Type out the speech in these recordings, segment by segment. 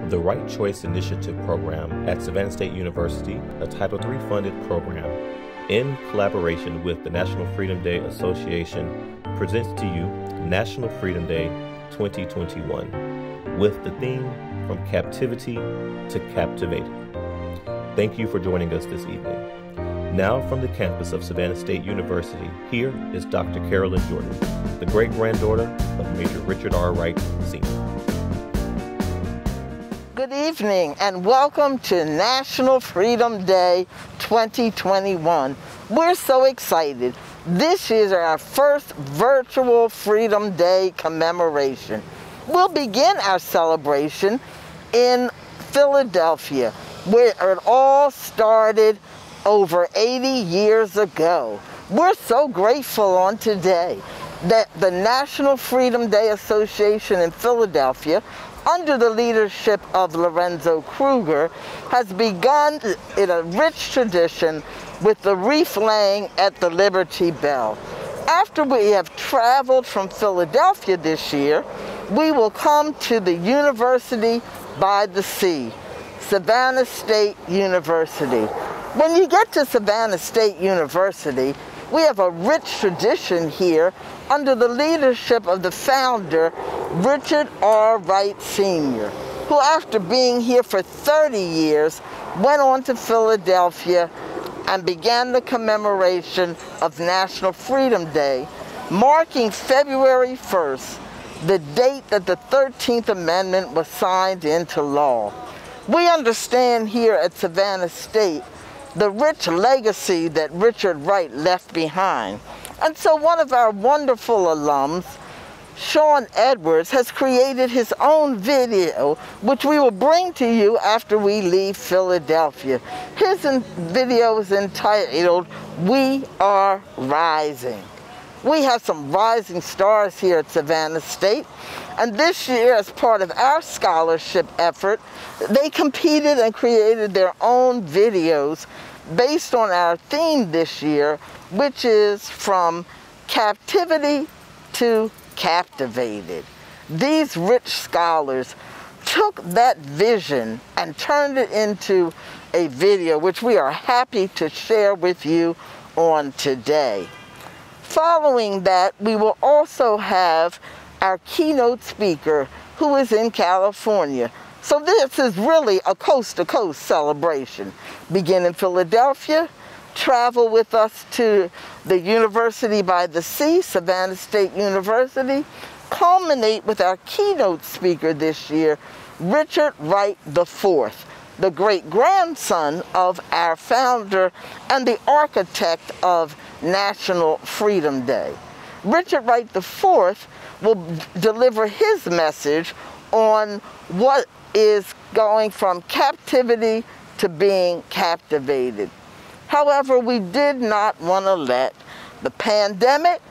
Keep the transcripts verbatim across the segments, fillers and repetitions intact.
The Right Choice Initiative program at Savannah State University, a Title three funded program, in collaboration with the National Freedom Day Association, presents to you National Freedom Day twenty twenty-one with the theme From Captivity to Captivated. Thank you for joining us this evening. Now from the campus of Savannah State University, here is Doctor Carolyn Jordan, the great-granddaughter of Major Richard R. Wright, Senior Good evening and welcome to National Freedom Day twenty twenty-one. We're so excited. This is our first virtual Freedom Day commemoration. We'll begin our celebration in Philadelphia, where it all started over eighty years ago. We're so grateful on today that the National Freedom Day Association in Philadelphia, under the leadership of Lorenzo Kruger, has begun in a rich tradition with the wreath laying at the Liberty Bell. After we have traveled from Philadelphia this year, we will come to the University by the Sea, Savannah State University. When you get to Savannah State University, we have a rich tradition here under the leadership of the founder, Richard R. Wright, Senior, who after being here for thirty years, went on to Philadelphia and began the commemoration of National Freedom Day, marking February first, the date that the thirteenth Amendment was signed into law. We understand here at Savannah State the rich legacy that Richard Wright left behind. And so one of our wonderful alums, Sean Edwards, has created his own video, which we will bring to you after we leave Philadelphia. His video is entitled, "We Are Rising." We have some rising stars here at Savannah State, and this year, as part of our scholarship effort, they competed and created their own videos based on our theme this year, which is From Captivity to Captivated. These rich scholars took that vision and turned it into a video, which we are happy to share with you on today. Following that, we will also have our keynote speaker, who is in California. So this is really a coast-to-coast celebration. Begin in Philadelphia, travel with us to the University by the Sea, Savannah State University, culminate with our keynote speaker this year, Richard Wright the fourth, the great-grandson of our founder and the architect of National Freedom Day. Richard Wright the fourth will deliver his message on what is going from captivity to being captivated. However, we did not want to let the pandemic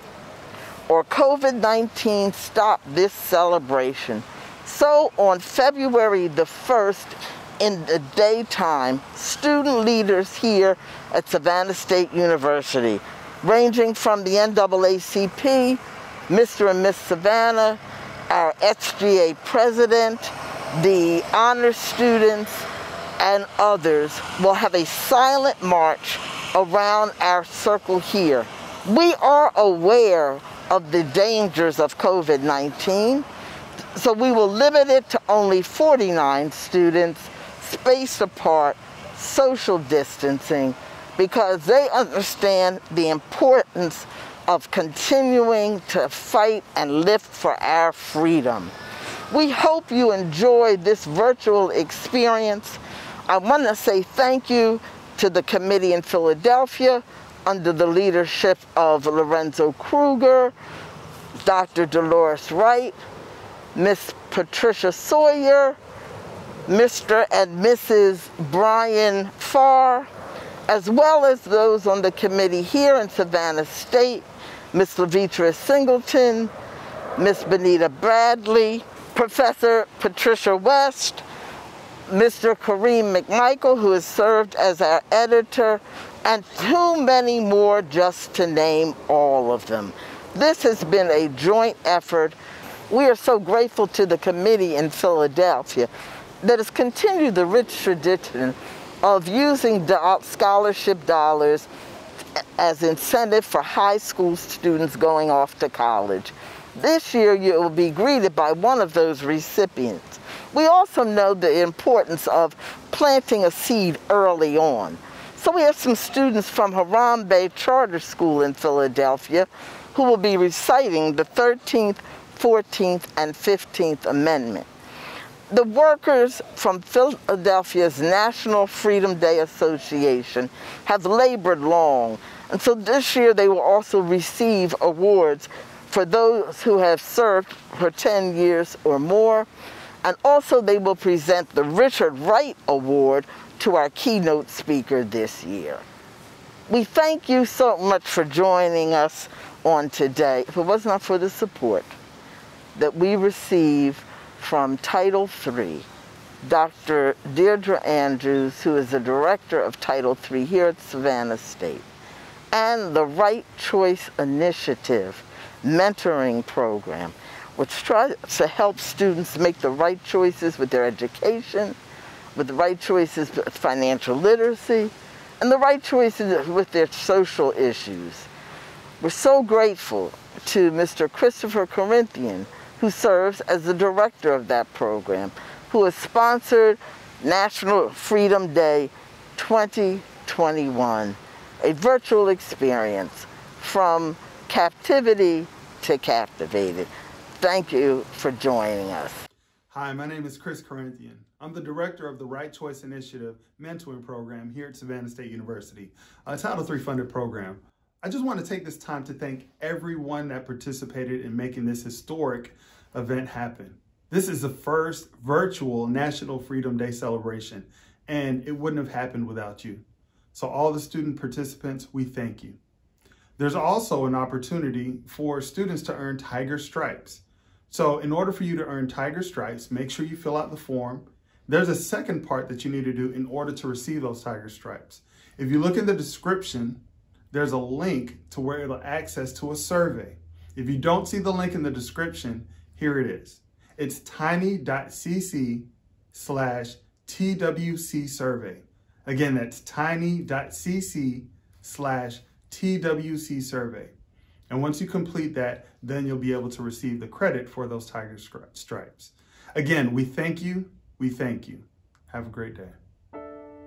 or COVID nineteen stop this celebration. So on February the first, in the daytime, student leaders here at Savannah State University, ranging from the N double A C P, Mister and Miss Savannah, our S G A president, the honor students, and others, will have a silent march around our circle here. We are aware of the dangers of COVID nineteen, so we will limit it to only forty-nine students, spaced apart, social distancing, because they understand the importance of continuing to fight and live for our freedom. We hope you enjoy this virtual experience. I want to say thank you to the committee in Philadelphia under the leadership of Lorenzo Kruger, Doctor Dolores Wright, Miss Patricia Sawyer, Mister and Missus Brian Farr, as well as those on the committee here in Savannah State, Miss Levitra Singleton, Miss Benita Bradley, Professor Patricia West, Mister Kareem McMichael, who has served as our editor, and too many more just to name all of them. This has been a joint effort. We are so grateful to the committee in Philadelphia that has continued the rich tradition of using do- scholarship dollars as incentive for high school students going off to college. This year, you will be greeted by one of those recipients. We also know the importance of planting a seed early on. So we have some students from Harambe Charter School in Philadelphia who will be reciting the thirteenth, fourteenth, and fifteenth Amendment. The workers from Philadelphia's National Freedom Day Association have labored long, and so this year they will also receive awards for those who have served for ten years or more, and also they will present the Richard Wright Award to our keynote speaker this year. We thank you so much for joining us on today. If it was not for the support that we receive from Title three, Doctor Deirdre Andrews, who is the director of Title three here at Savannah State, and the Right Choice Initiative mentoring program, which tries to help students make the right choices with their education, with the right choices with financial literacy, and the right choices with their social issues. We're so grateful to Mister Christopher Corinthian, who serves as the director of that program, who has sponsored National Freedom Day twenty twenty-one, a virtual experience from Captivity to Captivated. Thank you for joining us. Hi, my name is Chris Corinthian. I'm the director of the Right Choice Initiative mentoring program here at Savannah State University, a Title three funded program. I just want to take this time to thank everyone that participated in making this historic event happen. This is the first virtual National Freedom Day celebration, and it wouldn't have happened without you. So all the student participants, we thank you. There's also an opportunity for students to earn Tiger Stripes. So in order for you to earn Tiger Stripes, make sure you fill out the form. There's a second part that you need to do in order to receive those Tiger Stripes. If you look in the description, there's a link to where it'll access to a survey. If you don't see the link in the description, here it is. It's tiny.cc slash TWC survey. Again, that's tiny.cc slash TWC survey. And once you complete that, then you'll be able to receive the credit for those Tiger Stripes. Again, we thank you. We thank you. Have a great day.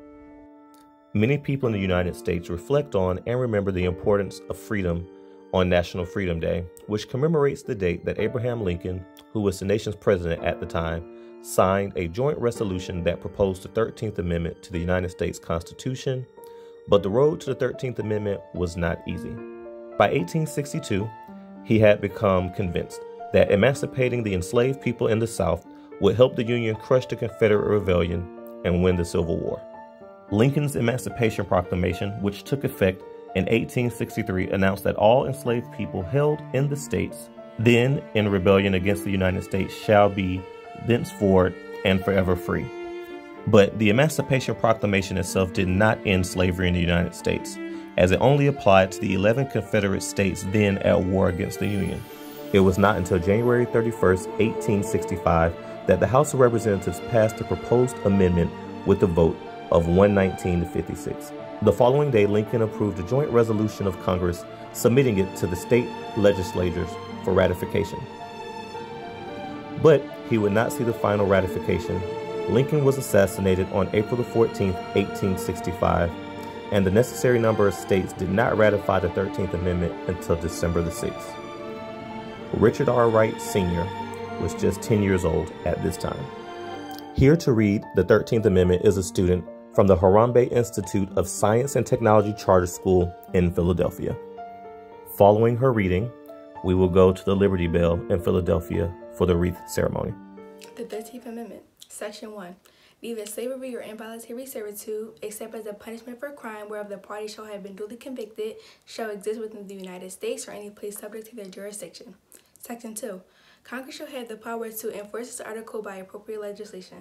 Many people in the United States reflect on and remember the importance of freedom on National Freedom Day, which commemorates the date that Abraham Lincoln, who was the nation's president at the time, signed a joint resolution that proposed the thirteenth Amendment to the United States Constitution. But the road to the thirteenth Amendment was not easy. By eighteen sixty-two, he had become convinced that emancipating the enslaved people in the South would help the Union crush the Confederate Rebellion and win the Civil War. Lincoln's Emancipation Proclamation, which took effect in eighteen sixty-three, announced that all enslaved people held in the states then in rebellion against the United States shall be thenceforward and forever free. But the Emancipation Proclamation itself did not end slavery in the United States, as it only applied to the eleven Confederate states then at war against the Union. It was not until January thirty-first, eighteen sixty-five, that the House of Representatives passed the proposed amendment with a vote of one nineteen to fifty-six. The following day, Lincoln approved a joint resolution of Congress, submitting it to the state legislatures for ratification. But he would not see the final ratification. Lincoln was assassinated on April the fourteenth, eighteen sixty-five, and the necessary number of states did not ratify the thirteenth Amendment until December the sixth. Richard R. Wright Senior was just ten years old at this time. Here to read the thirteenth Amendment is a student from the Harambe Institute of Science and Technology Charter School in Philadelphia. Following her reading, we will go to the Liberty Bell in Philadelphia for the wreath ceremony. The thirteenth Amendment, Section one. Neither slavery or involuntary servitude, except as a punishment for crime whereof the party shall have been duly convicted, shall exist within the United States or any place subject to their jurisdiction. Section two. Congress shall have the power to enforce this article by appropriate legislation.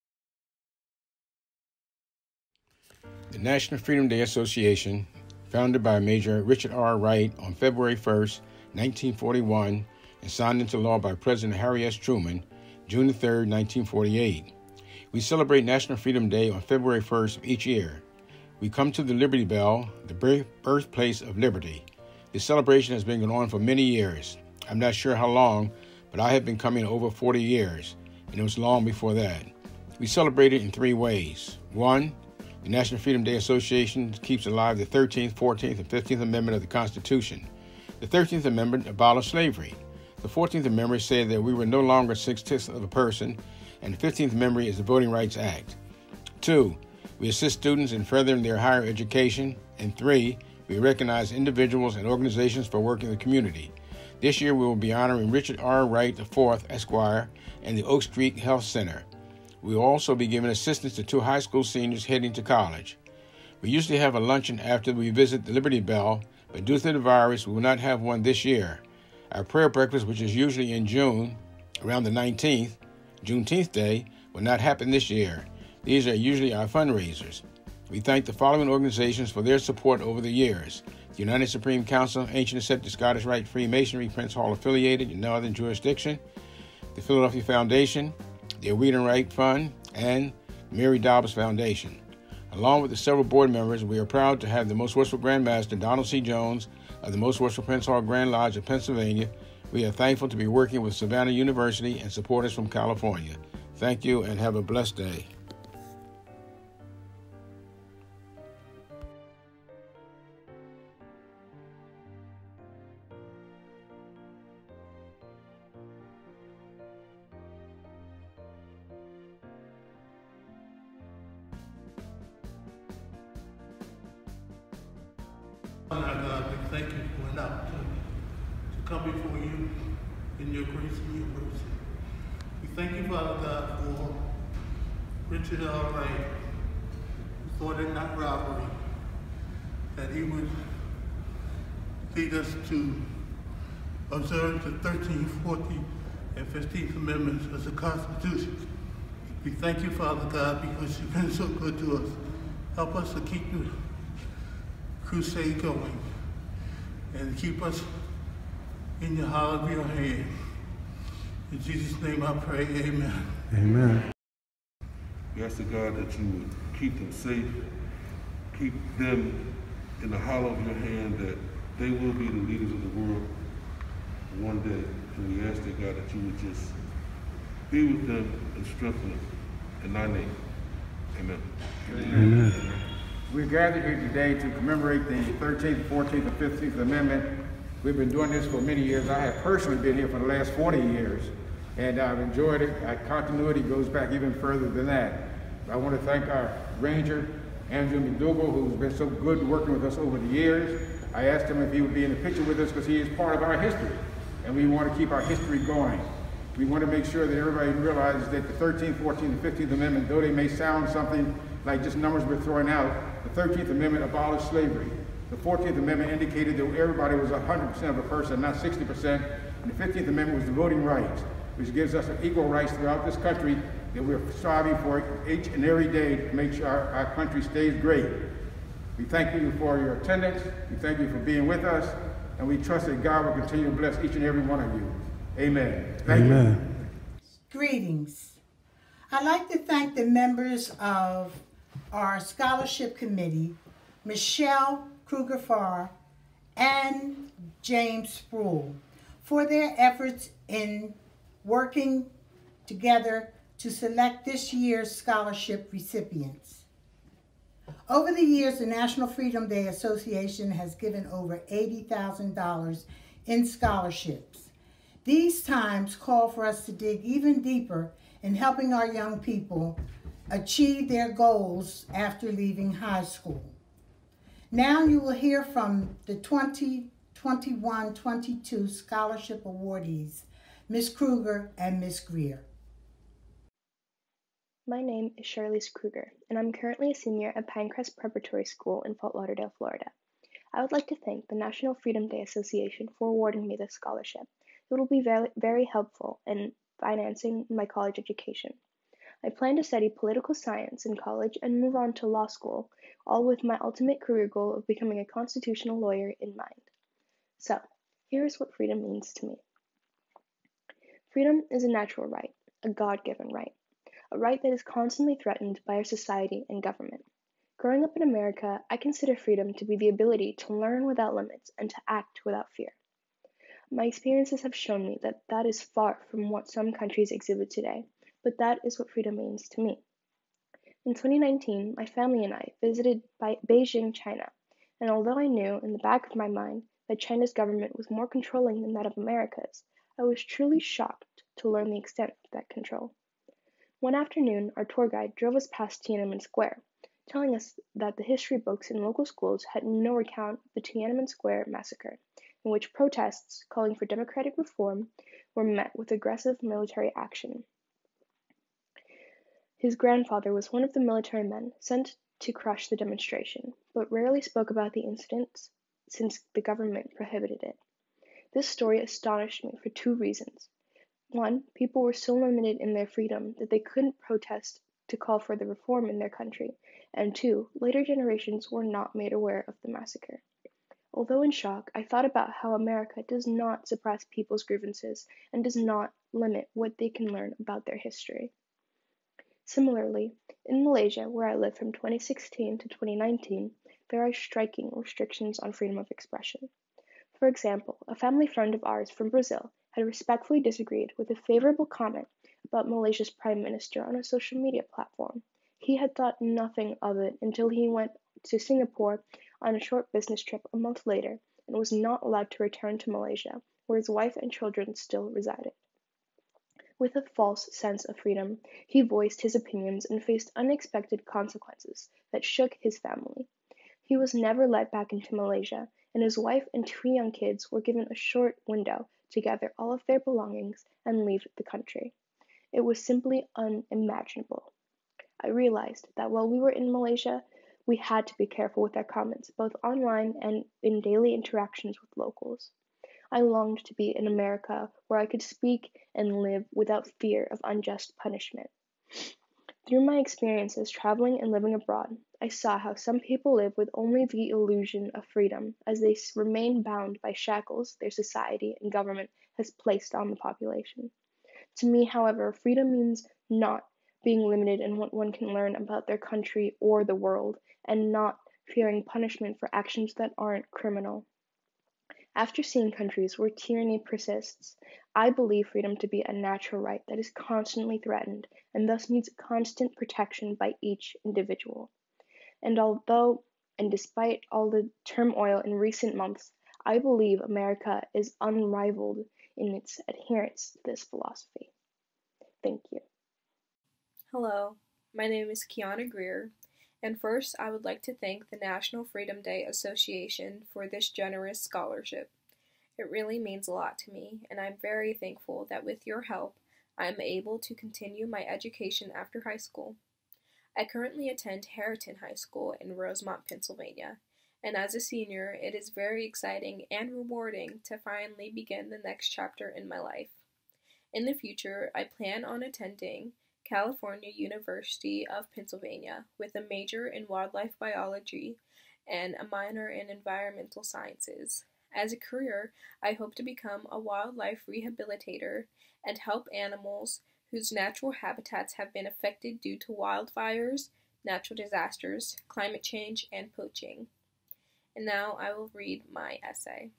The National Freedom Day Association, founded by Major Richard R. Wright on February first, nineteen forty-one, and signed into law by President Harry S. Truman, June the third, nineteen forty-eight. We celebrate National Freedom Day on February first of each year. We come to the Liberty Bell, the birthplace of liberty. This celebration has been going on for many years. I'm not sure how long, but I have been coming over forty years, and it was long before that. We celebrate it in three ways. One, the National Freedom Day Association keeps alive the thirteenth, fourteenth, and fifteenth Amendment of the Constitution. The thirteenth Amendment abolished slavery. The fourteenth Amendment said that we were no longer six-tenths of a person, and the fifteenth Amendment is the Voting Rights Act. Two, we assist students in furthering their higher education. And three, we recognize individuals and organizations for working in the community. This year we will be honoring Richard R. Wright the fourth, Esquire, and the Oak Street Health Center. We will also be giving assistance to two high school seniors heading to college. We usually have a luncheon after we visit the Liberty Bell, but due to the virus, we will not have one this year. Our prayer breakfast, which is usually in June, around the nineteenth, Juneteenth Day, will not happen this year. These are usually our fundraisers. We thank the following organizations for their support over the years: the United Supreme Council, Ancient Accepted Scottish Rite Freemasonry, Prince Hall affiliated in Northern Jurisdiction, the Philadelphia Foundation, the Wheaton Wright Fund, and Mary Dobbs Foundation. Along with the several board members, we are proud to have the Most Worshipful Grand Master, Donald C. Jones, of the Most Worshipful Prince Hall Grand Lodge of Pennsylvania. We are thankful to be working with Savannah University and supporters from California. Thank you and have a blessed day. Our God, we thank you for an opportunity to come before you in your grace and your mercy. We thank you, Father God, for Richard R. Wright, who thought it not robbery that he would lead us to observe the thirteenth, fourteenth, and fifteenth Amendments as a Constitution. We thank you, Father God, because you've been so good to us. Help us to keep the crusade going and keep us in your hollow of your hand. In Jesus' name I pray, amen. Amen. We ask the God that you would keep them safe, keep them in the hollow of your hand, that they will be the leaders of the world one day. And we ask the God that you would just be with them and strengthen them. In thy name, amen. Amen. Amen. We're gathered here today to commemorate the thirteenth, fourteenth, and fifteenth Amendment. We've been doing this for many years. I have personally been here for the last forty years, and I've enjoyed it. Our continuity goes back even further than that. I want to thank our ranger, Andrew McDougall, who's been so good working with us over the years. I asked him if he would be in the picture with us because he is part of our history, and we want to keep our history going. We want to make sure that everybody realizes that the thirteenth, fourteenth, and fifteenth Amendment, though they may sound something like just numbers we're throwing out, the thirteenth Amendment abolished slavery. The fourteenth Amendment indicated that everybody was one hundred percent of a person, not sixty percent. And the fifteenth Amendment was the voting rights, which gives us equal rights throughout this country that we're striving for each and every day to make sure our, our country stays great. We thank you for your attendance. We thank you for being with us. And we trust that God will continue to bless each and every one of you. Amen. Thank Amen. you. Greetings. I'd like to thank the members of our scholarship committee, Michelle Kruger-Farr and James Sproul, for their efforts in working together to select this year's scholarship recipients. Over the years, the National Freedom Day Association has given over eighty thousand dollars in scholarships. These times call for us to dig even deeper in helping our young people achieve their goals after leaving high school. Now you will hear from the twenty twenty-one twenty-two scholarship awardees, Miz Kruger and Miz Greer. My name is Charlize Kruger, and I'm currently a senior at Pinecrest Preparatory School in Fort Lauderdale, Florida. I would like to thank the National Freedom Day Association for awarding me this scholarship. It will be very, very helpful in financing my college education. I plan to study political science in college and move on to law school, all with my ultimate career goal of becoming a constitutional lawyer in mind. So, here's what freedom means to me. Freedom is a natural right, a God-given right. a right that is constantly threatened by our society and government. Growing up in America, I consider freedom to be the ability to learn without limits and to act without fear. My experiences have shown me that that is far from what some countries exhibit today, but that is what freedom means to me. In twenty nineteen, my family and I visited Beijing, China, and although I knew in the back of my mind that China's government was more controlling than that of America's, I was truly shocked to learn the extent of that control. One afternoon, our tour guide drove us past Tiananmen Square, telling us that the history books in local schools had no account of the Tiananmen Square massacre, in which protests calling for democratic reform were met with aggressive military action. His grandfather was one of the military men sent to crush the demonstration, but rarely spoke about the incidents since the government prohibited it. This story astonished me for two reasons. One, people were so limited in their freedom that they couldn't protest to call for the reform in their country, and two, later generations were not made aware of the massacre. Although in shock, I thought about how America does not suppress people's grievances and does not limit what they can learn about their history. Similarly, in Malaysia, where I lived from twenty sixteen to twenty nineteen, there are striking restrictions on freedom of expression. For example, a family friend of ours from Brazil had respectfully disagreed with a favorable comment about Malaysia's prime minister on a social media platform. He had thought nothing of it until he went to Singapore on a short business trip a month later and was not allowed to return to Malaysia, where his wife and children still resided. With a false sense of freedom, he voiced his opinions and faced unexpected consequences that shook his family. He was never let back into Malaysia, and his wife and two young kids were given a short window to gather all of their belongings and leave the country. It was simply unimaginable. I realized that while we were in Malaysia, we had to be careful with our comments, both online and in daily interactions with locals. I longed to be in America, where I could speak and live without fear of unjust punishment. Through my experiences traveling and living abroad, I saw how some people live with only the illusion of freedom, as they remain bound by shackles their society and government has placed on the population. To me, however, freedom means not being limited in what one can learn about their country or the world, and not fearing punishment for actions that aren't criminal. After seeing countries where tyranny persists, I believe freedom to be a natural right that is constantly threatened and thus needs constant protection by each individual. And although, and despite all the turmoil in recent months, I believe America is unrivaled in its adherence to this philosophy. Thank you. Hello, my name is Kiana Greer, and first I would like to thank the National Freedom Day Association for this generous scholarship. It really means a lot to me, and I'm very thankful that with your help, I am able to continue my education after high school. I currently attend Harriton High School in Rosemont, Pennsylvania, and as a senior, it is very exciting and rewarding to finally begin the next chapter in my life. In the future, I plan on attending California University of Pennsylvania with a major in wildlife biology and a minor in environmental sciences. As a career, I hope to become a wildlife rehabilitator and help animals whose natural habitats have been affected due to wildfires, natural disasters, climate change, and poaching. And now I will read my essay.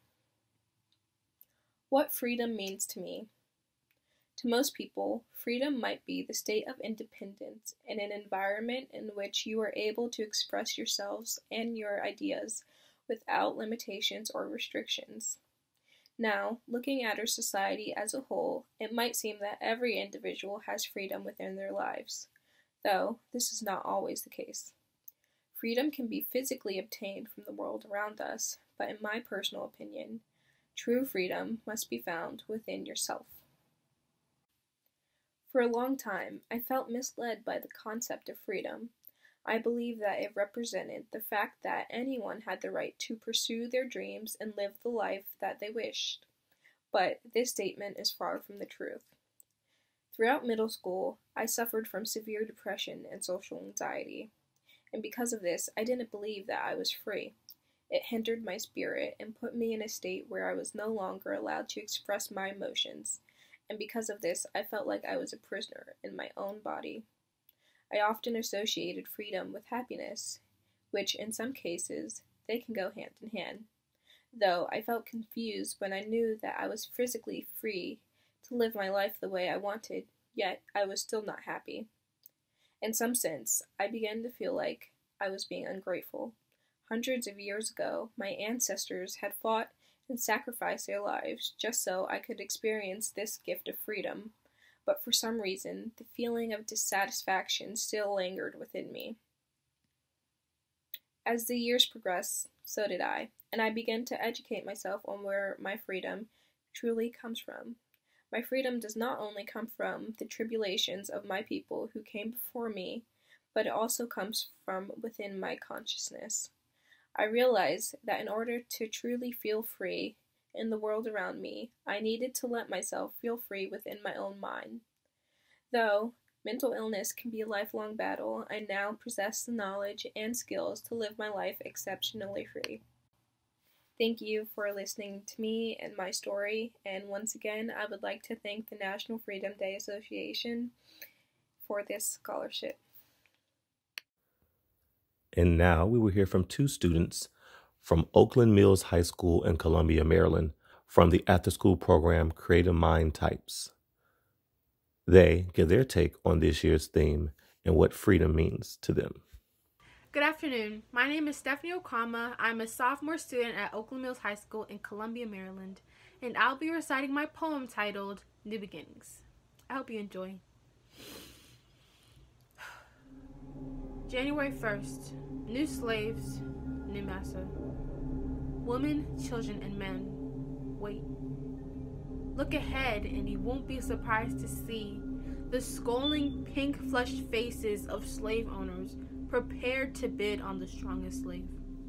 What freedom means to me. To most people, freedom might be the state of independence in an environment in which you are able to express yourselves and your ideas without limitations or restrictions. Now, looking at our society as a whole, it might seem that every individual has freedom within their lives, though this is not always the case. Freedom can be physically obtained from the world around us, but in my personal opinion, true freedom must be found within yourself. For a long time, I felt misled by the concept of freedom. I believe that it represented the fact that anyone had the right to pursue their dreams and live the life that they wished. But this statement is far from the truth. Throughout middle school, I suffered from severe depression and social anxiety, and because of this, I didn't believe that I was free. It hindered my spirit and put me in a state where I was no longer allowed to express my emotions. And because of this, I felt like I was a prisoner in my own body. I often associated freedom with happiness, which in some cases they can go hand in hand, though I felt confused when I knew that I was physically free to live my life the way I wanted, yet I was still not happy. In some sense, I began to feel like I was being ungrateful. Hundreds of years ago, my ancestors had fought and sacrificed their lives just so I could experience this gift of freedom, but for some reason, the feeling of dissatisfaction still lingered within me. As the years progressed, so did I, and I began to educate myself on where my freedom truly comes from. My freedom does not only come from the tribulations of my people who came before me, but it also comes from within my consciousness. I realized that in order to truly feel free in the world around me, I needed to let myself feel free within my own mind. Though mental illness can be a lifelong battle, I now possess the knowledge and skills to live my life exceptionally free. Thank you for listening to me and my story, and once again, I would like to thank the National Freedom Day Association for this scholarship. And now we will hear from two students from Oakland Mills High School in Columbia, Maryland, from the after-school program Creative Mind Types. They give their take on this year's theme and what freedom means to them. Good afternoon. My name is Stephanie Okama. I'm a sophomore student at Oakland Mills High School in Columbia, Maryland, and I'll be reciting my poem titled New Beginnings. I hope you enjoy. January first. New slaves, new master. Women, children, and men. Wait. Look ahead and you won't be surprised to see the scolding pink-flushed faces of slave owners prepared to bid on the strongest slave.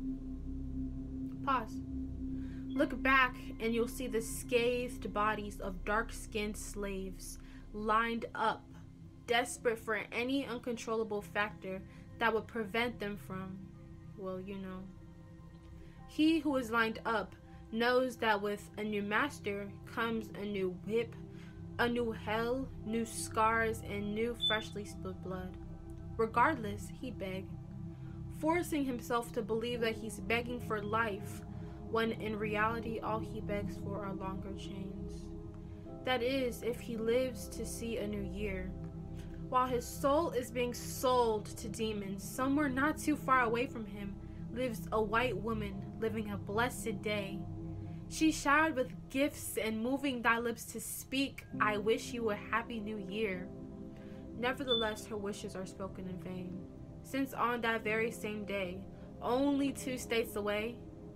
Pause. Look back and you'll see the scathed bodies of dark-skinned slaves lined up, desperate for any uncontrollable factor that would prevent them from, well, you know. He who is lined up knows that with a new master comes a new whip, a new hell, new scars, and new freshly spilled blood. Regardless, he begged, forcing himself to believe that he's begging for life, when in reality all he begs for are longer chains. That is, if he lives to see a new year. While his soul is being sold to demons, somewhere not too far away from him lives a white woman living a blessed day. She showered with gifts and moving thy lips to speak, I wish you a happy new year. Nevertheless, her wishes are spoken in vain, since on that very same day, only two states away,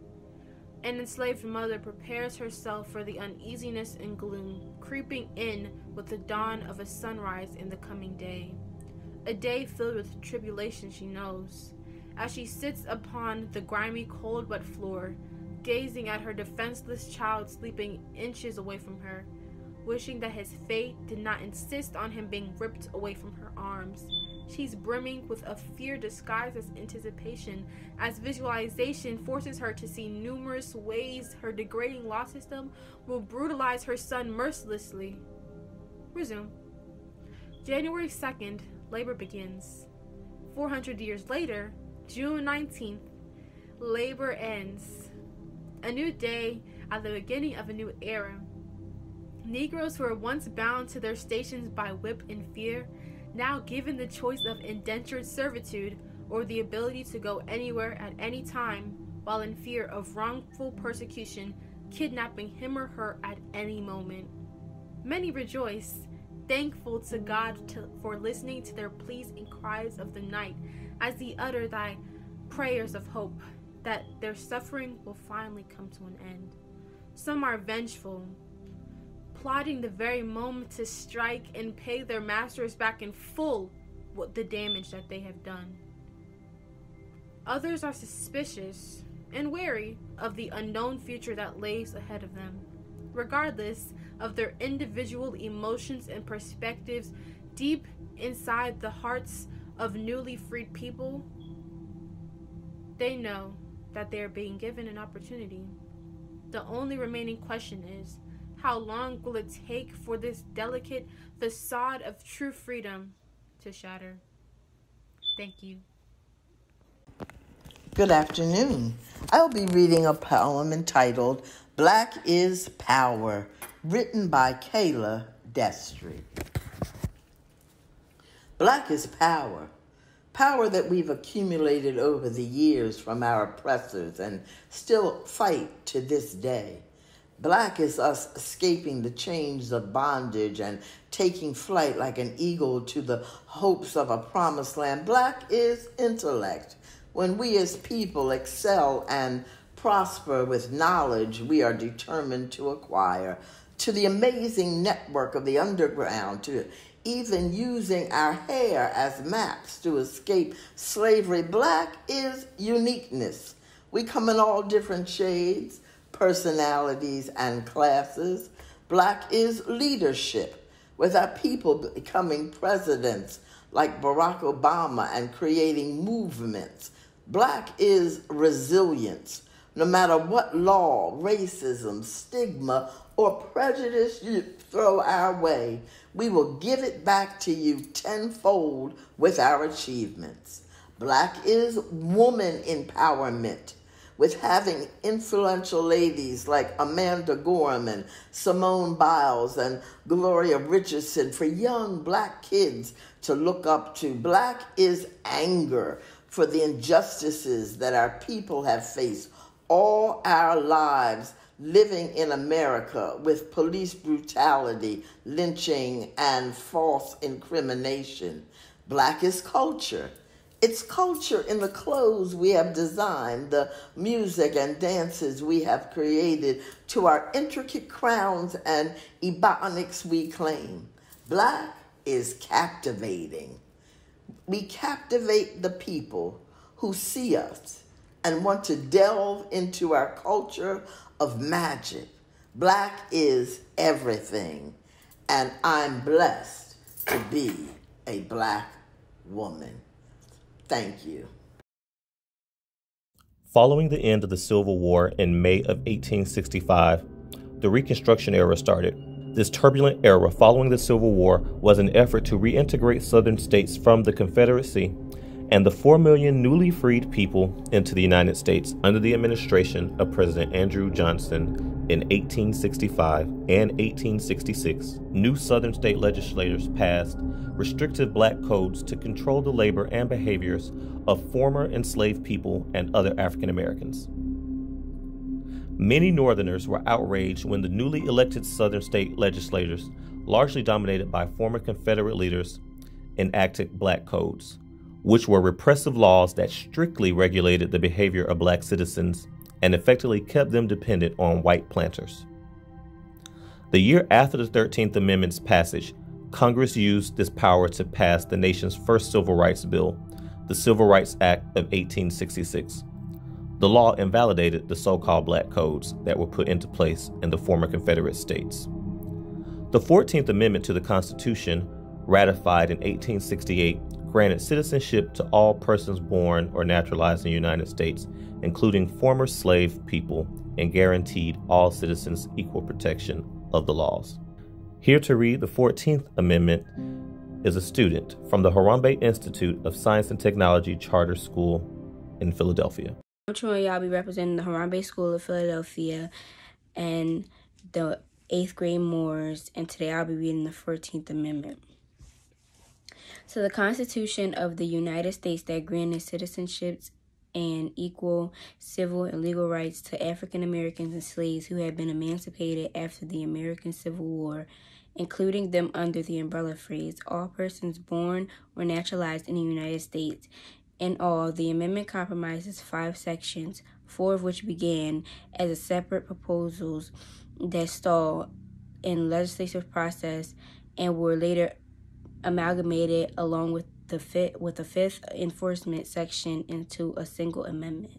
an enslaved mother prepares herself for the uneasiness and gloom creeping in with the dawn of a sunrise in the coming day. A day filled with tribulation, she knows, as she sits upon the grimy, cold, wet floor, gazing at her defenseless child sleeping inches away from her, wishing that his fate did not insist on him being ripped away from her arms. She's brimming with a fear disguised as anticipation, as visualization forces her to see numerous ways her degrading law system will brutalize her son mercilessly. Resume. January second, labor begins. four hundred years later, June nineteenth, labor ends. A new day at the beginning of a new era. Negroes who were once bound to their stations by whip and fear, now given the choice of indentured servitude or the ability to go anywhere at any time while in fear of wrongful persecution, kidnapping him or her at any moment. Many rejoice, thankful to God to, for listening to their pleas and cries of the night as He utter thy prayers of hope that their suffering will finally come to an end. Some are vengeful, plotting the very moment to strike and pay their masters back in full what the damage that they have done. Others are suspicious and wary of the unknown future that lays ahead of them. Regardless of their individual emotions and perspectives, deep inside the hearts of newly freed people, they know that they are being given an opportunity. The only remaining question is, how long will it take for this delicate facade of true freedom to shatter? Thank you. Good afternoon. I'll be reading a poem entitled Black is Power, written by Kayla Destry. Black is power, power that we've accumulated over the years from our oppressors and still fight to this day. Black is us escaping the chains of bondage and taking flight like an eagle to the hopes of a promised land. Black is intellect. When we as people excel and prosper with knowledge we are determined to acquire, to the amazing network of the underground, to even using our hair as maps to escape slavery. Black is uniqueness. We come in all different shades, personalities, and classes. Black is leadership, with our people becoming presidents like Barack Obama and creating movements. Black is resilience. No matter what law, racism, stigma, or prejudice you throw our way, we will give it back to you tenfold with our achievements. Black is woman empowerment, with having influential ladies like Amanda Gorman, Simone Biles, and Gloria Richardson for young Black kids to look up to. Black is anger for the injustices that our people have faced all our lives living in America with police brutality, lynching, and false incrimination. Black is culture. It's culture in the clothes we have designed, the music and dances we have created, to our intricate crowns and ebonics we claim. Black is captivating. We captivate the people who see us and want to delve into our culture of magic. Black is everything, and I'm blessed to be a Black woman. Thank you. Following the end of the Civil War in May of eighteen sixty-five, the Reconstruction era started. This turbulent era following the Civil War was an effort to reintegrate Southern states from the Confederacy and the four million newly freed people into the United States under the administration of President Andrew Johnson in eighteen sixty-five and eighteen sixty-six. New Southern state legislators passed restrictive Black codes to control the labor and behaviors of former enslaved people and other African Americans. Many Northerners were outraged when the newly elected Southern state legislators, largely dominated by former Confederate leaders, enacted Black codes, which were repressive laws that strictly regulated the behavior of Black citizens and effectively kept them dependent on white planters. The year after the thirteenth Amendment's passage, Congress used this power to pass the nation's first civil rights bill, the Civil Rights Act of eighteen sixty-six. The law invalidated the so-called Black codes that were put into place in the former Confederate states. The fourteenth Amendment to the Constitution, ratified in eighteen sixty-eight, granted citizenship to all persons born or naturalized in the United States, including former slave people, and guaranteed all citizens equal protection of the laws. Here to read the fourteenth Amendment is a student from the Harambe Institute of Science and Technology Charter School in Philadelphia. I'm Troy. I'll be representing the Harambe School of Philadelphia and the eighth grade Moors, and today I'll be reading the fourteenth Amendment. So the Constitution of the United States that granted citizenships and equal civil and legal rights to African Americans and slaves who had been emancipated after the American Civil War, including them under the umbrella phrase, all persons born or naturalized in the United States. In all, the amendment comprises five sections, four of which began as a separate proposals that stalled in legislative process and were later amalgamated along with the fifth, with the fifth enforcement section into a single amendment.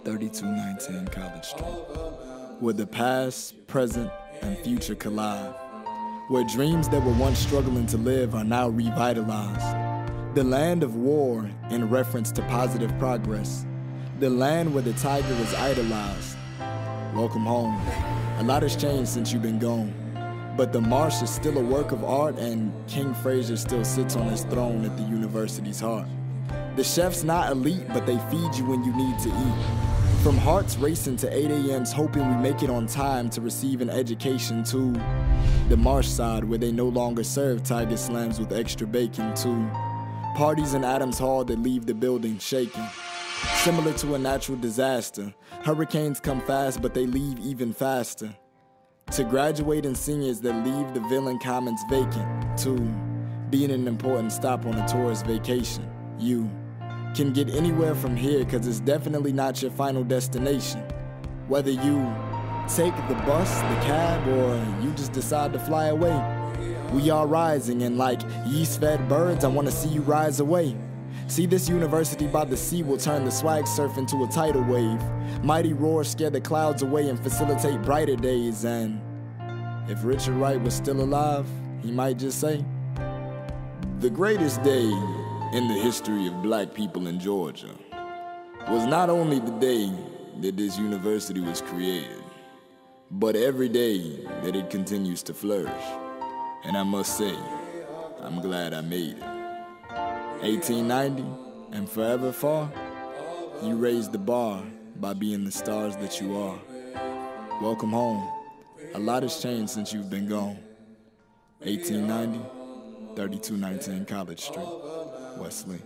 thirty-two nineteen College Street, where the past, present, and future collide, where dreams that were once struggling to live are now revitalized. The land of war in reference to positive progress, the land where the tiger is idolized. Welcome home. A lot has changed since you've been gone, but the marsh is still a work of art and King Fraser still sits on his throne at the university's heart. The chef's not elite, but they feed you when you need to eat. From hearts racing to eight A M's hoping we make it on time to receive an education, to the marsh side where they no longer serve tiger slams with extra bacon, to parties in Adams Hall that leave the building shaking. Similar to a natural disaster, hurricanes come fast but they leave even faster. To graduating seniors that leave the Villain Commons vacant, to being an important stop on a tourist vacation. You can get anywhere from here cause it's definitely not your final destination. Whether you take the bus, the cab, or you just decide to fly away, we are rising, and like yeast-fed birds, I want to see you rise away. See, this university by the sea will turn the swag surf into a tidal wave. Mighty roars scare the clouds away and facilitate brighter days. And if Richard Wright was still alive, he might just say, the greatest day in the history of black people in Georgia was not only the day that this university was created, but every day that it continues to flourish. And I must say, I'm glad I made it. eighteen ninety and forever far, you raised the bar by being the stars that you are. Welcome home. A lot has changed since you've been gone. eighteen ninety, thirty-two nineteen College Street, Wesley.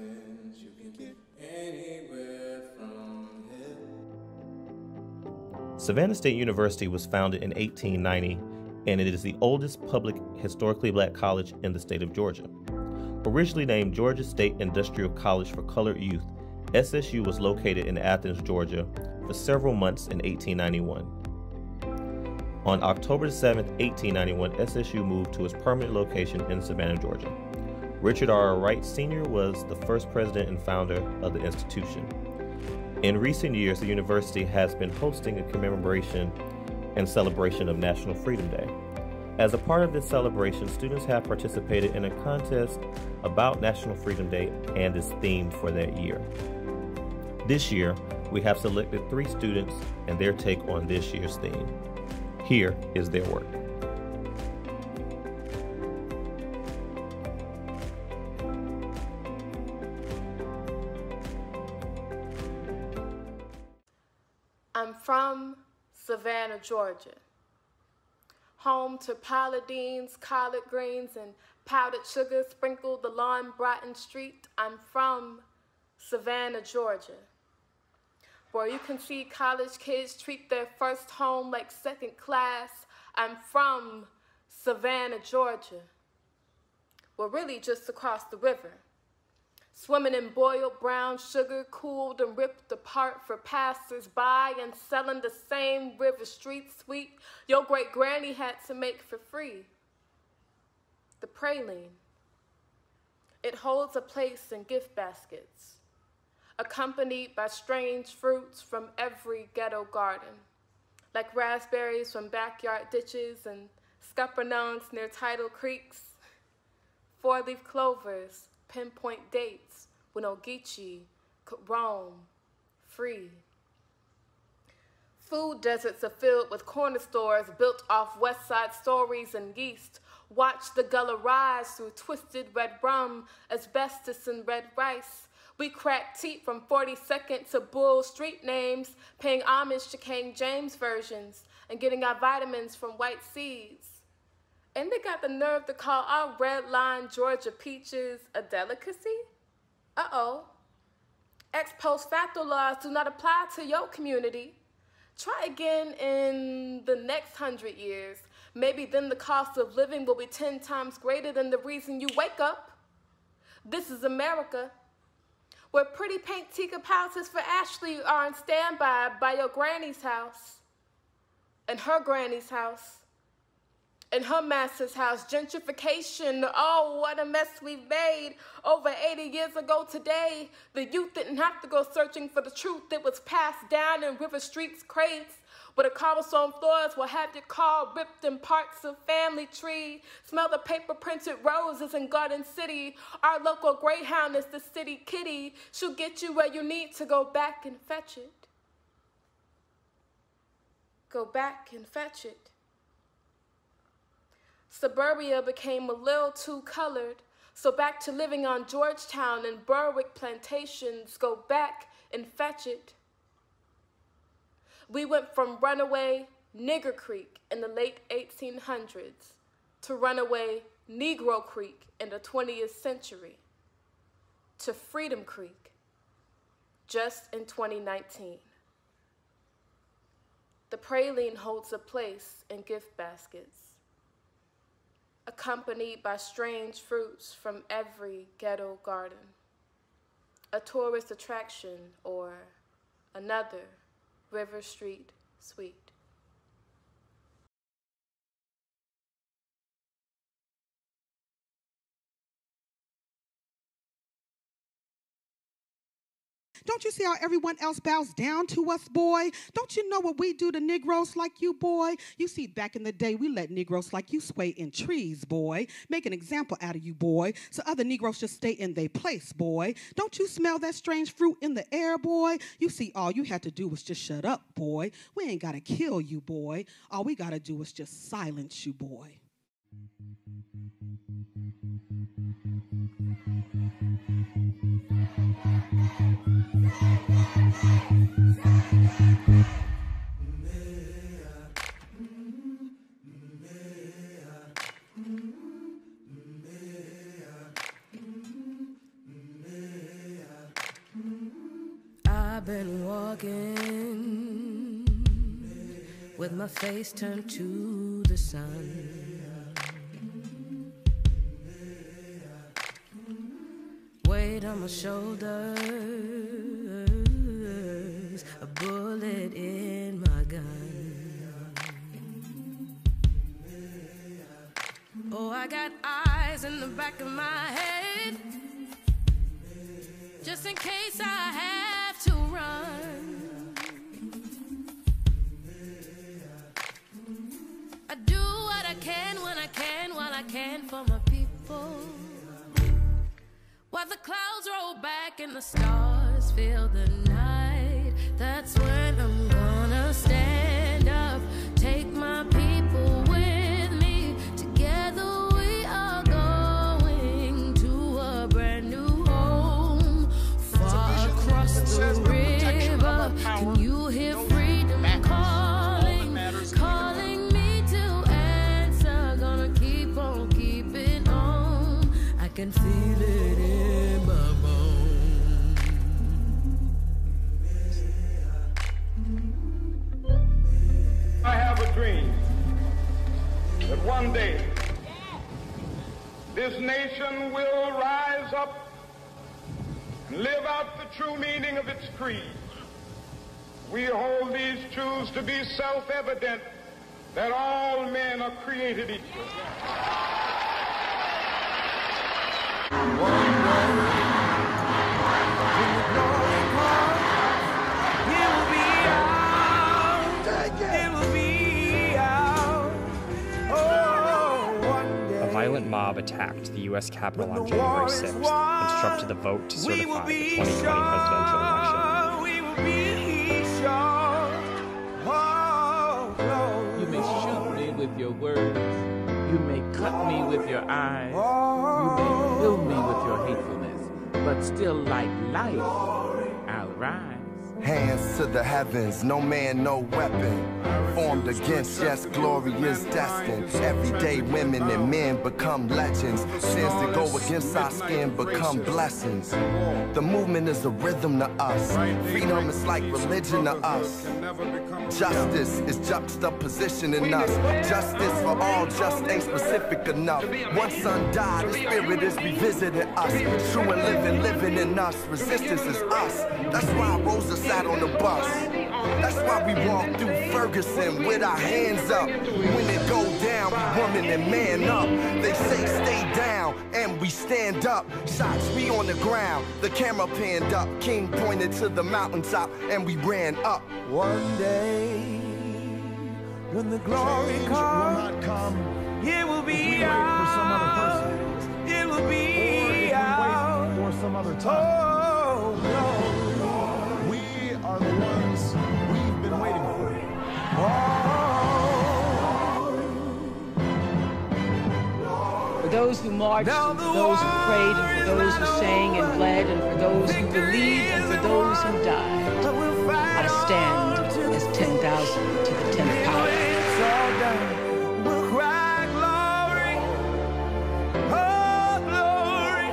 Savannah State University was founded in eighteen ninety, and it is the oldest public historically black college in the state of Georgia. Originally named Georgia State Industrial College for Colored Youth, S S U was located in Athens, Georgia for several months in eighteen ninety-one. On October seventh, eighteen ninety-one, S S U moved to its permanent location in Savannah, Georgia. Richard R. Wright Senior was the first president and founder of the institution. In recent years, the university has been hosting a commemoration and celebration of National Freedom Day. As a part of this celebration, students have participated in a contest about National Freedom Day and its theme for that year. This year, we have selected three students and their take on this year's theme. Here is their work. I'm from Savannah, Georgia, home to paladines, collard greens, and powdered sugar sprinkled along Broughton Street. I'm from Savannah, Georgia, where you can see college kids treat their first home like second class. I'm from Savannah, Georgia. Well, really just across the river, swimming in boiled brown sugar, cooled and ripped apart for passers-by, and selling the same river street sweet your great-granny had to make for free. The praline. It holds a place in gift baskets, accompanied by strange fruits from every ghetto garden, like raspberries from backyard ditches and scuppernongs near tidal creeks, four-leaf clovers, pinpoint dates when Ogeechee could roam free. Food deserts are filled with corner stores built off West Side stories and yeast. Watch the gullah rise through twisted red rum, asbestos and red rice. We crack teeth from forty-second to Bull Street names, paying homage to King James versions and getting our vitamins from white seeds. And they got the nerve to call our red line Georgia peaches a delicacy? Uh-oh. Ex post facto laws do not apply to your community. Try again in the next hundred years. Maybe then the cost of living will be ten times greater than the reason you wake up. This is America, where pretty pink teacup houses for Ashley are on standby by your granny's house and her granny's house in her master's house. Gentrification, oh, what a mess we've made. Over eighty years ago today, the youth didn't have to go searching for the truth. It was passed down in River Street's crates, where the cobblestone floors will have your car ripped in parts of family tree. Smell the paper printed roses in Garden City. Our local Greyhound is the city kitty. She'll get you where you need to go back and fetch it. Go back and fetch it. Suburbia became a little too colored, so back to living on Georgetown and Berwick plantations. Go back and fetch it. We went from runaway Nigger Creek in the late eighteen hundreds to runaway Negro Creek in the twentieth century to Freedom Creek just in twenty nineteen. The praline holds a place in gift baskets, accompanied by strange fruits from every ghetto garden, a tourist attraction or another River Street sweet. Don't you see how everyone else bows down to us, boy? Don't you know what we do to Negroes like you, boy? You see, back in the day, we let Negroes like you sway in trees, boy. Make an example out of you, boy, so other Negroes just stay in their place, boy. Don't you smell that strange fruit in the air, boy? You see, all you had to do was just shut up, boy. We ain't gotta kill you, boy. All we gotta do is just silence you, boy. I've been walking with my face turned to the sun. Weight on my shoulders, a bullet in my gun. Oh, I got eyes in the back of my head, just in case I have to run. I do what I can when I can, while I can for my people. While the clouds roll back and the stars fill the night, that's when I'm gonna stand up, take my people with me. Together we are going to a brand new home, far across the river. Can you hear freedom calling, calling me to answer? Gonna keep on keeping on. I can feel it in my bones. I have a dream that one day this nation will rise up and live out the true meaning of its creed. We hold these truths to be self-evident, that all men are created equal. A violent mob attacked the U S Capitol on January sixth and disrupted the vote to certify the twenty twenty presidential election. You may shoot me with your words. You may cut me with your eyes. You may kill me with your hatefulness. But still, like light, I'll rise. Hands to the heavens, no man, no weapon. Formed against, yes, glory is destined. Everyday women and men become legends. Sins that go against our skin become blessings. The movement is a rhythm to us. Freedom is like religion to us. Justice is juxtaposition in us. Justice for all just ain't specific enough. One son died, his spirit is revisiting us. True and living, living in us. Resistance is us. That's why Rosa sat on the bus. That's why Now we walk through Ferguson with our hands up. When it go down, we woman and man up. They say stay down, and we stand up. Shots, we on the ground, the camera panned up. King pointed to the mountaintop, and we ran up. One day, when the glory Change comes, will not come it will if be we wait for some other person. It will Or be if out. we wait for some other time. Oh, no. We are the ones we've been waiting for. For those who marched, and for those who prayed, and for those who sang and bled, and for those who believed, and for those who died, I stand as ten thousand to the tenth power. It's all done. We'll cry glory. Oh, glory.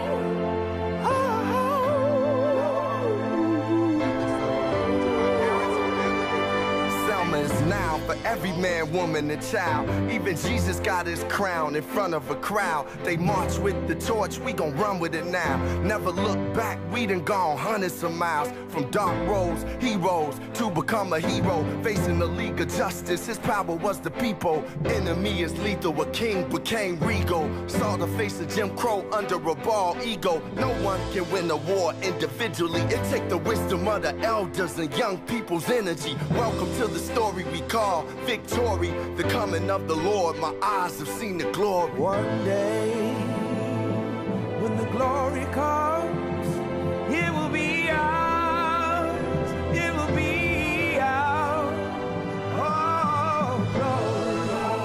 Selma is now for every man, woman, and child. Even Jesus got his crown in front of a crowd. They march with the torch, we gon' run with it now. Never look back, we done gone hundreds of miles. From dark roads, heroes, to become a hero. Facing the League of Justice, his power was the people. Enemy is lethal, a king became regal. Saw the face of Jim Crow under a bald ego. No one can win a war individually. It take the wisdom of the elders and young people's energy. Welcome to the story we call victory. The coming of the Lord, my eyes have seen the glory. One day, when the glory comes, it will be ours. It will be ours. Oh, glory.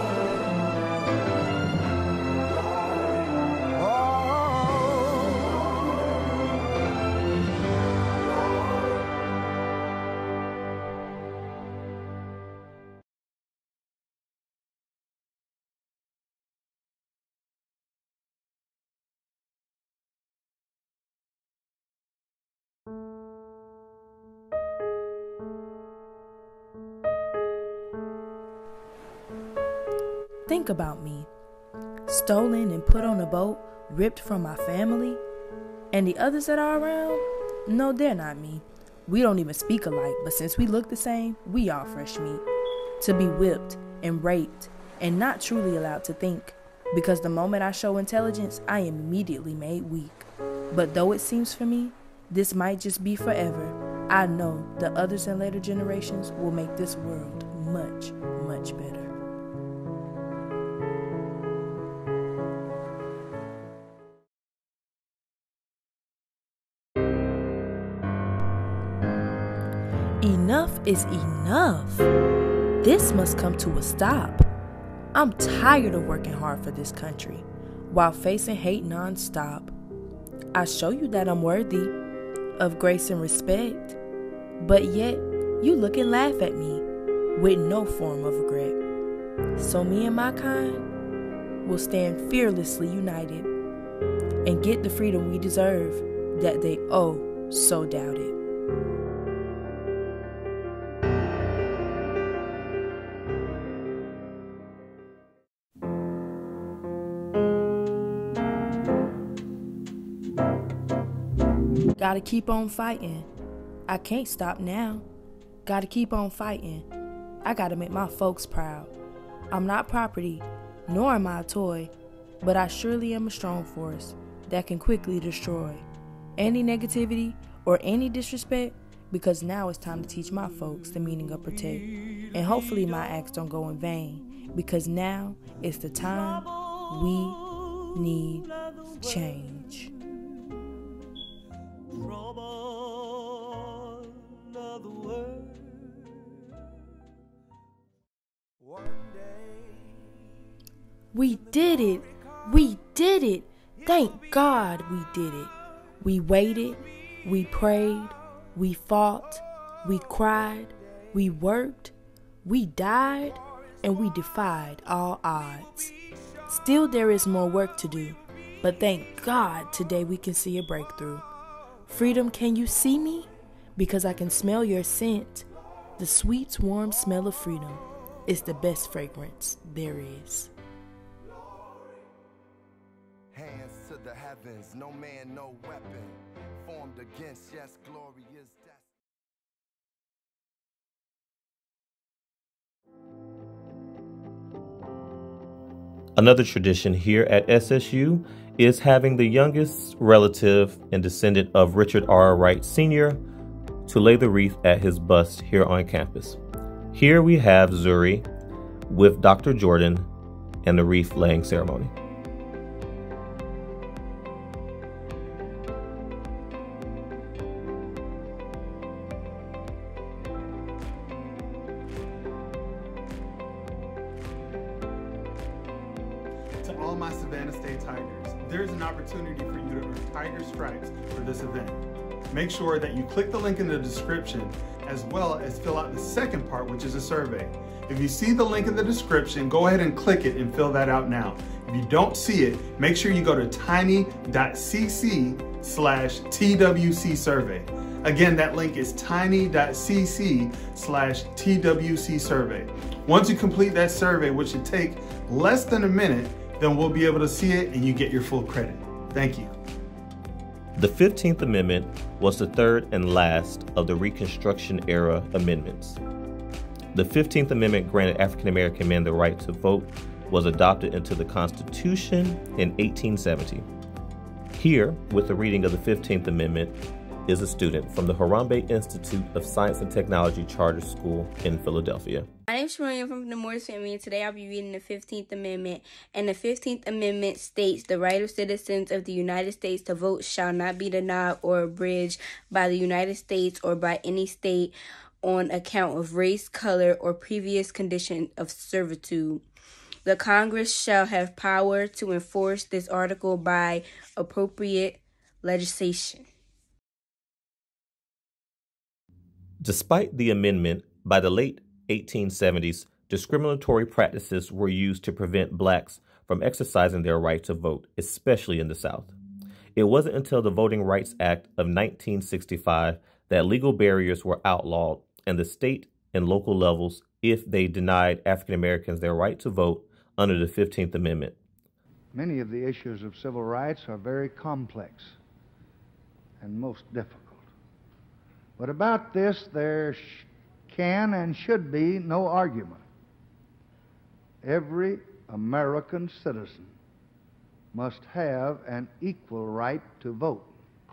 Think about me. Stolen and put on a boat, ripped from my family. And the others that are around? No, they're not me. We don't even speak alike, but since we look the same, we are fresh meat. To be whipped and raped and not truly allowed to think. Because the moment I show intelligence, I am immediately made weak. But though it seems for me, this might just be forever, I know the others and later generations will make this world much, much better. Enough is enough. This must come to a stop. I'm tired of working hard for this country while facing hate non-stop. I show you that I'm worthy of grace and respect, but yet you look and laugh at me with no form of regret. So me and my kind will stand fearlessly united and get the freedom we deserve that they oh so doubted. Gotta keep on fighting. I can't stop now. Gotta keep on fighting. I gotta make my folks proud. I'm not property, nor am I a toy, but I surely am a strong force that can quickly destroy any negativity or any disrespect, because now it's time to teach my folks the meaning of protect. And hopefully my acts don't go in vain, because now is the time we need change. We did it. We did it. Thank God we did it. We waited. We prayed. We fought. We cried. We worked. We died. And we defied all odds. Still, there is more work to do. But thank God today we can see a breakthrough. Freedom, can you see me? Because I can smell your scent. The sweet, warm smell of freedom is the best fragrance there is. Hands to the heavens, no man, no weapon formed against, yes, glory is Another tradition here at S S U is having the youngest relative and descendant of Richard R. Wright Senior to lay the wreath at his bust here on campus. Here we have Zuri with Doctor Jordan and the wreath laying ceremony. To all my Savannah State Tigers, there's an opportunity for you to earn Tiger Stripes for this event. Make sure that you click the link in the description as well as fill out the second part, which is a survey. If you see the link in the description, go ahead and click it and fill that out now. If you don't see it, make sure you go to tiny.cc slash TWC survey. Again, that link is tiny.cc slash TWC survey. Once you complete that survey, which should take less than a minute, then we'll be able to see it and you get your full credit. Thank you. The fifteenth Amendment was the third and last of the Reconstruction era amendments. The fifteenth Amendment granted African American men the right to vote, was adopted into the Constitution in eighteen seventy. Here, with the reading of the fifteenth Amendment, is a student from the Harambe Institute of Science and Technology Charter School in Philadelphia. My name is Maria from the Morris family, and today I'll be reading the fifteenth Amendment. And the fifteenth Amendment states, the right of citizens of the United States to vote shall not be denied or abridged by the United States or by any state on account of race, color, or previous condition of servitude. The Congress shall have power to enforce this article by appropriate legislation. Despite the amendment, by the late eighteen seventies, discriminatory practices were used to prevent blacks from exercising their right to vote, especially in the South. It wasn't until the Voting Rights Act of nineteen sixty-five that legal barriers were outlawed and the state and local levels if they denied African Americans their right to vote under the fifteenth Amendment. Many of the issues of civil rights are very complex and most difficult. But about this, there sh- can and should be no argument. Every American citizen must have an equal right to vote.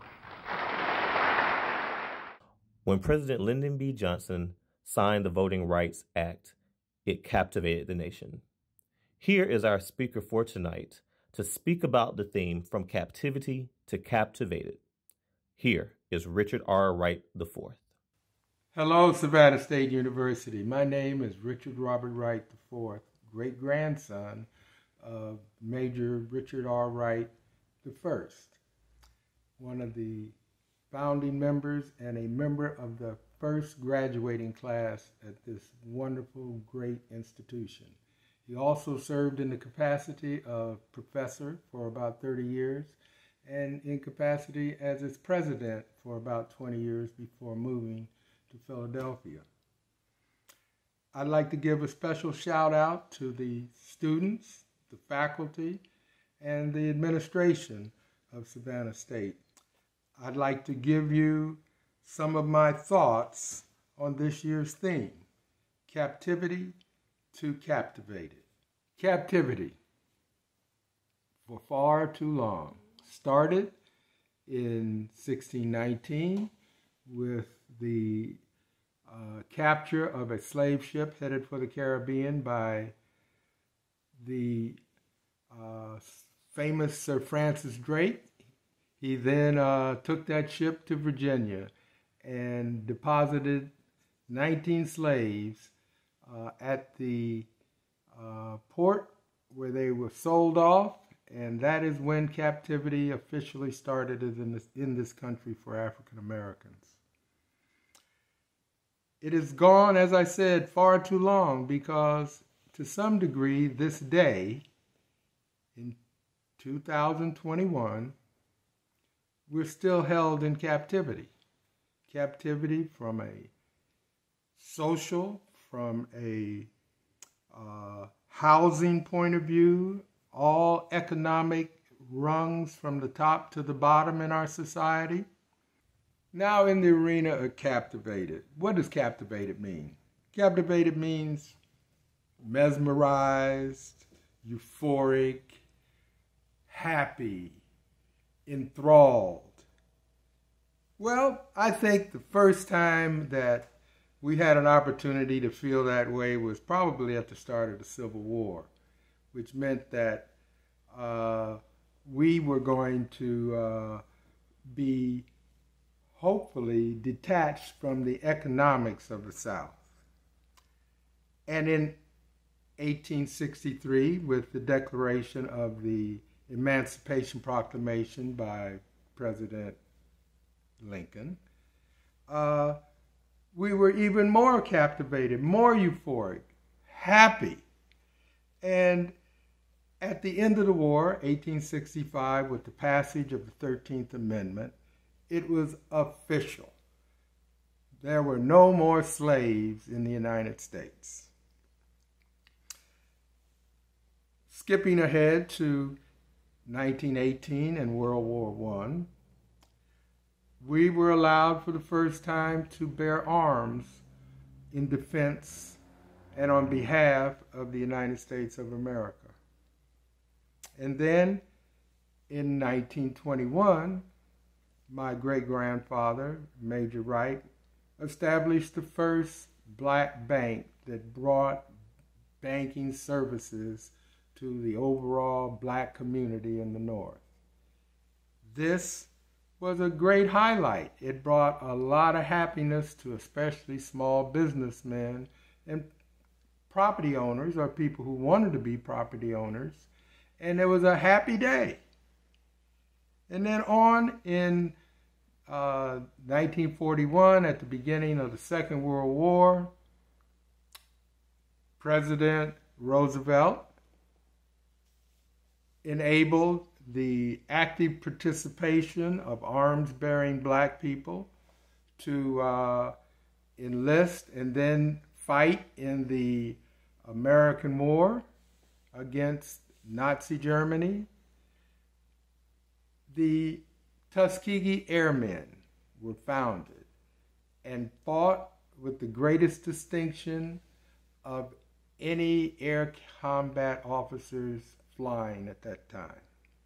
When President Lyndon B. Johnson signed the Voting Rights Act, it captivated the nation. Here is our speaker for tonight to speak about the theme From Captivity to Captivated. Here is Richard R. Wright the fourth. Hello, Savannah State University. My name is Richard Robert Wright the fourth, great-grandson of Major Richard R. Wright the first, one of the founding members and a member of the first graduating class at this wonderful, great institution. He also served in the capacity of professor for about thirty years and in capacity as its president for about twenty years before moving to Philadelphia. I'd like to give a special shout out to the students, the faculty, and the administration of Savannah State. I'd like to give you some of my thoughts on this year's theme, Captivity to Captivated. Captivity, for far too long, started in sixteen nineteen with the uh, capture of a slave ship headed for the Caribbean by the uh, famous Sir Francis Drake. He then uh, took that ship to Virginia and deposited nineteen slaves uh, at the uh, port where they were sold off, and that is when captivity officially started in this, in this country for African Americans. It has gone, as I said, far too long because to some degree this day in two thousand twenty-one, we're still held in captivity. Captivity from a social, from a uh, housing point of view, all economic rungs from the top to the bottom in our society. Now in the arena of captivated. What does captivated mean? Captivated means mesmerized, euphoric, happy, enthralled. Well, I think the first time that we had an opportunity to feel that way was probably at the start of the Civil War, which meant that uh, we were going to uh, be hopefully detached from the economics of the South. And in eighteen sixty-three, with the declaration of the Emancipation Proclamation by President Lincoln, uh, we were even more captivated, more euphoric, happy. And at the end of the war, eighteen sixty-five, with the passage of the thirteenth Amendment, it was official. There were no more slaves in the United States. Skipping ahead to nineteen eighteen and World War One, we were allowed for the first time to bear arms in defense and on behalf of the United States of America. And then in nineteen twenty-one, my great-grandfather, Major Wright, established the first black bank that brought banking services to the overall black community in the North. This was a great highlight. It brought a lot of happiness to especially small businessmen and property owners, or people who wanted to be property owners, and it was a happy day. And then on in uh, nineteen forty-one, at the beginning of the Second World War, President Roosevelt enabled the active participation of arms-bearing black people to uh, enlist and then fight in the American War against Nazi Germany. The Tuskegee Airmen were founded and fought with the greatest distinction of any air combat officers flying at that time.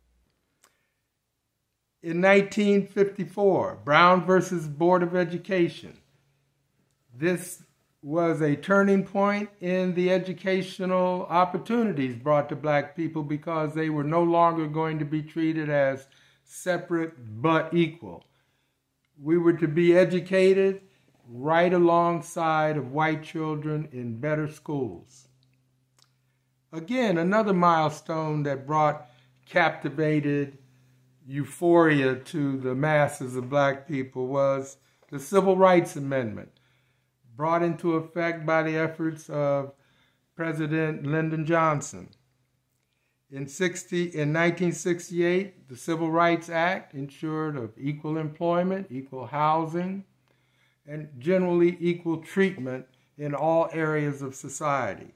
In nineteen fifty-four, Brown versus Board of Education. This was a turning point in the educational opportunities brought to black people because they were no longer going to be treated as separate but equal. We were to be educated right alongside of white children in better schools. Again, another milestone that brought captivated euphoria to the masses of black people was the Civil Rights Amendment, brought into effect by the efforts of President Lyndon Johnson. In, sixty, in nineteen sixty-eight, the Civil Rights Act ensured of equal employment, equal housing, and generally equal treatment in all areas of society.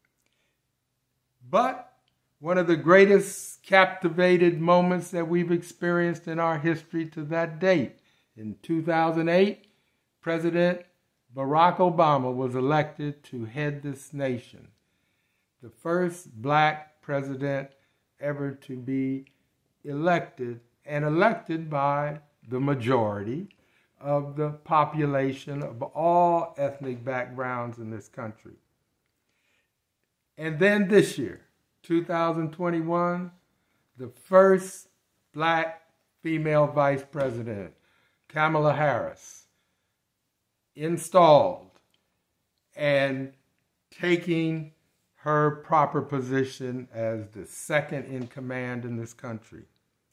But one of the greatest captivated moments that we've experienced in our history to that date, in two thousand eight, President Barack Obama was elected to head this nation, the first black president ever to be elected, and elected by the majority of the population of all ethnic backgrounds in this country. And then this year, two thousand twenty-one, the first black female vice president, Kamala Harris, installed and taking her proper position as the second in command in this country.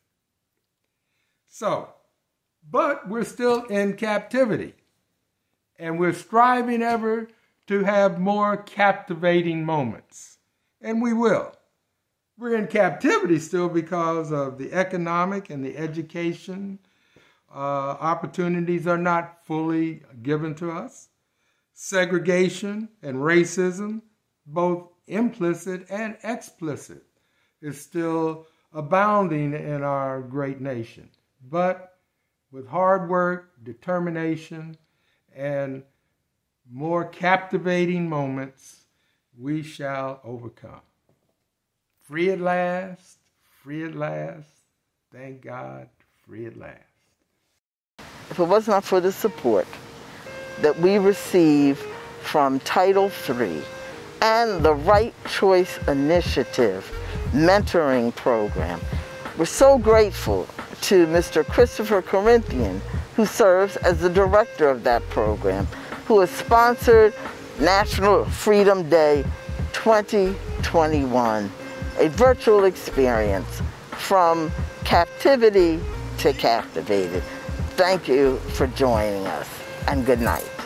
So, but we're still in captivity, and we're striving ever to have more captivating moments, and we will. We're in captivity still because of the economic and the education uh, opportunities are not fully given to us. Segregation and racism, both implicit and explicit, is still abounding in our great nation. But with hard work, determination, and more captivating moments, we shall overcome. Free at last, free at last, thank God, free at last. If it was not for the support that we receive from Title three and the Right Choice Initiative mentoring program, we're so grateful to Mister Christopher Corinthian, who serves as the director of that program, who has sponsored National Freedom Day twenty twenty-one, a virtual experience from captivity to captivated. Thank you for joining us, and good night.